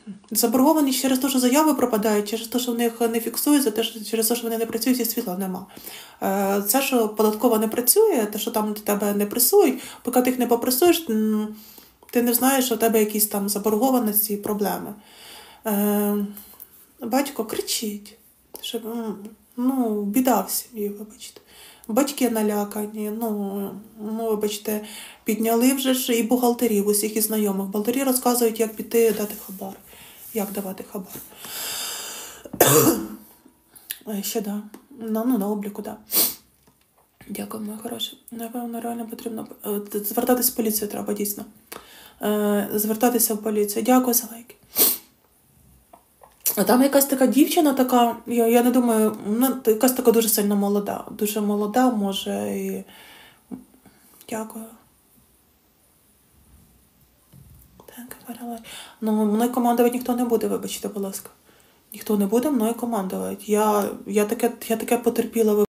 Заборгованість через те, що заяви пропадають, через те, що в них не фіксується, через те, що вони не працюють і світла нема. Це, що податкова не працює, те, що там тебе не пресують, поки ти їх не попресуєш, ти не знаєш, що в тебе якісь там заборгованості і проблеми. Батько кричить, що біда в сім'ї, вибачте. Батьки налякані, вибачте, підняли вже ж і бухгалтерів, усіх і знайомих. Бухгалтері розказують, як піти дати хабар. Як давати хабар. Ще, да. На обліку, да. Дякую, моя хороша. Напевно, реально потрібно звертатися в поліцію треба, дійсно. Звертатися в поліцію. Дякую за лайки. А там якась така дівчина така, я не думаю, якась така дуже сильно молода. Дуже молода, може, і... Дякую. Мною командувати ніхто не буде, вибачте, будь ласка. Ніхто не буде мною командувати. Я таке потерпіла.